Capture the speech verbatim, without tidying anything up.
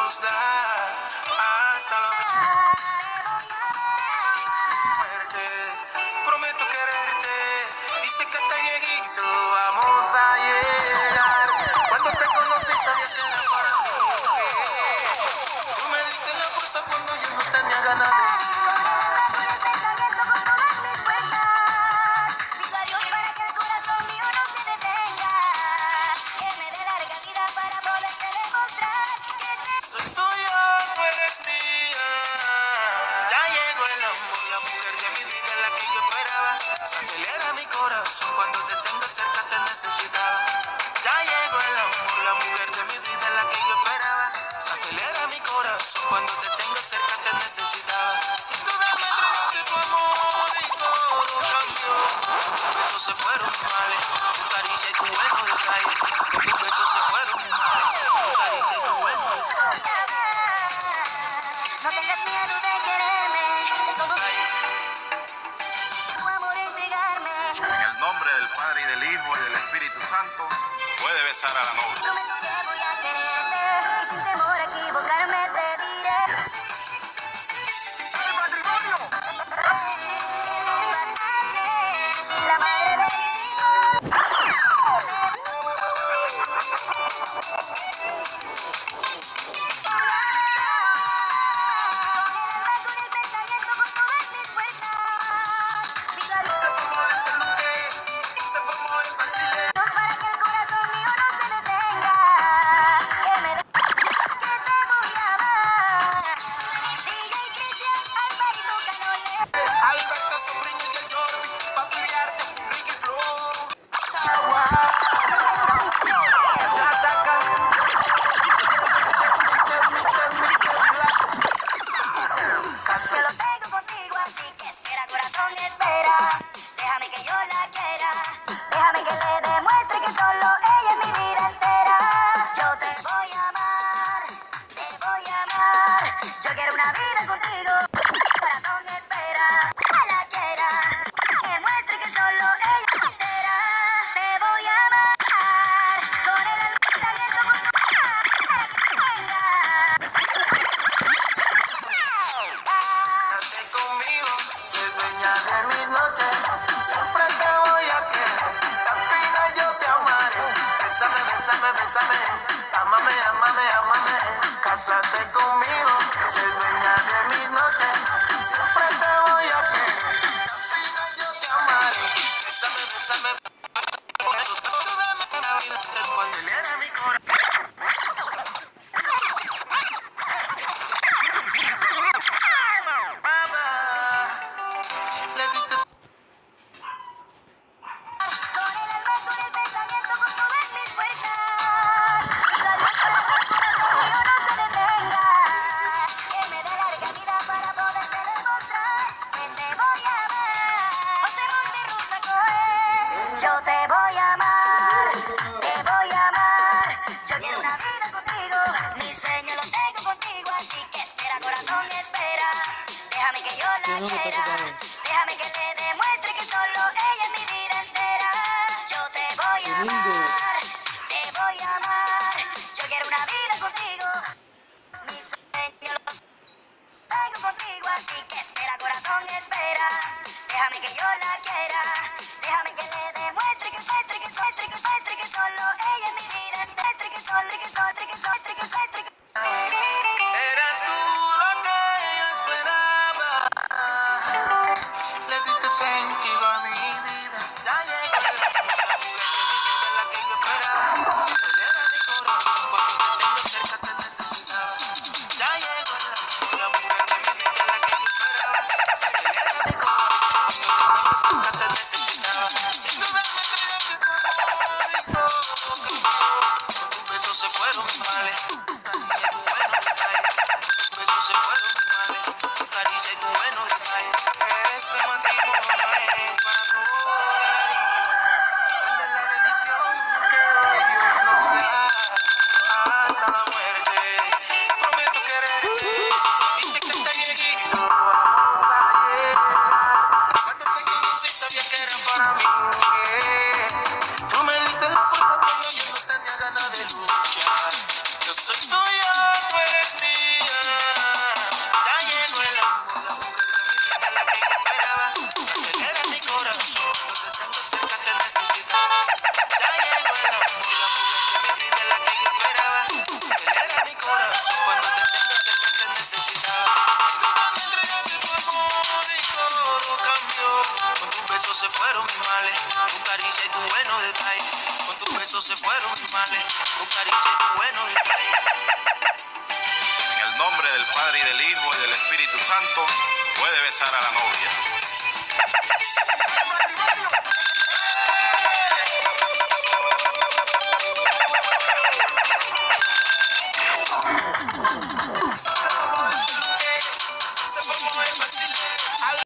nos da hasta la muerte. Prometo quererte, dice que está viejito, vamos a llegar. Cuando te conocí sabía que era para ti. Tú me diste la fuerza cuando yo no tenía ganas de cuando te tengo cerca te necesitaba. Ya llegó el amor, la mujer de mi vida, la que yo esperaba. Se acelera mi corazón cuando te tengo cerca te necesitaba. Sin duda me entregaste tu amor y todo cambió. Tus besos se fueron males, tu caricia y tu buenos detalles. Tus besos se fueron males, tu caricia y tu buenos detalles. No tengas miedo de quererme, de todo tu amor entregarme. En el nombre del Padre y del Hijo y del Espíritu Santo, puede besar a la novia. Prometo que voy a quererte y sin temor a equivocarme te diré. ¡El matrimonio! Vas a ser la madre de mis hijos. Yo quiero una vida contigo, corazón espera, la quiera, que muestre que solo ella me entera. Te voy a amar, con el alma abierto por tu para que venga. Quédate conmigo, sé dueña de mis noches, siempre te voy a querer, al final yo te amaré. Bésame, bésame, bésame, ámame, ámame, ámame, cásate conmigo. Soy dueña de mis noches, siempre te voy a querer, al final yo te amaré. Bésame, bésame, por eso todo dame en la vida, cuando él era mi corazón. Mamá, le diste Con el alma, con el pensamiento, con todas mis fuerzas. La luz para que el corazón mío no se detenga. Que me dé larga vida para poderte demostrar que te voy a amar. José Monterrosa Coe, yo te voy a amar, te voy a amar. Yo quiero una vida contigo, mis sueños los tengo contigo, así que espera, corazón, espera. Déjame que yo la quiera, déjame que le demuestre que solo ella es mi vida entera. Yo te voy a amar, te voy a amar. Yo quiero una vida contigo, mis sueños los tengo contigo, así que espera, corazón, espera. Déjame que yo la quiera, déjame que le demuestre que muestre, que muestre, que muestre que solo ella es mi vida, muestre que solo, que solo, que solo, que muestre que eras tú lo que yo esperaba. Le diste sentido a mi vida. Ya llegó la mujer de mi vida, la que yo esperaba. Se acelera mi corazón cuando te tengo cerca te necesitaba. Ya llegó la besos se fueron tus males, tu caricia y tu buenos detalles. En el nombre del Padre y del Hijo y del Espíritu Santo, puede besar a la novia.